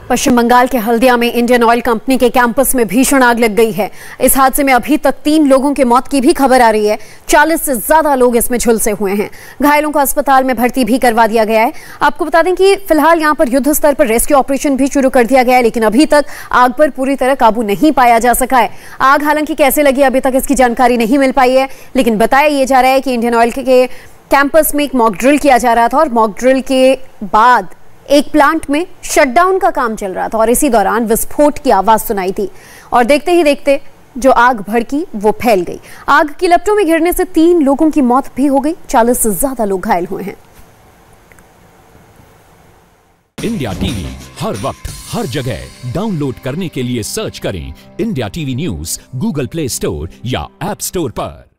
पश्चिम बंगाल के हल्दिया में Indian Oil company के कैंपस में भीषण आग लग गई है। इस हादसे में अभी तक 3 लोगों की मौत की भी खबर आ रही है। 40 से ज्यादा लोग इसमें झुलसे हुए हैं। घायलों को अस्पताल में भर्ती भी करवा दिया गया है। आपको बता दें कि फिलहाल यहां पर युद्ध स्तर पर रेस्क्यू ऑपरेशन भी शुरू कर दिया गया है, लेकिन अभी तक आग पर पूरी तरह काबू नहीं पाया जा सका है। आग हालांकि कैसे लगी अभी तक इसकी जानकारी नहीं मिल पाई है, लेकिन बताया यह जा रहा है कि इंडियन ऑयल के कैंपस में एक मॉक ड्रिल किया जा रहा था और मॉक ड्रिल के बाद एक प्लांट में शटडाउन का काम चल रहा था और इसी दौरान विस्फोट की आवाज सुनाई थी और देखते ही देखते जो आग भड़की वो फैल गई। आग की लपटों में घिरने से 3 लोगों की मौत भी हो गई। 40 से ज्यादा लोग घायल हुए हैं। इंडिया टीवी हर वक्त हर जगह डाउनलोड करने के लिए सर्च करें India TV news Google Play Store या ऐप स्टोर पर।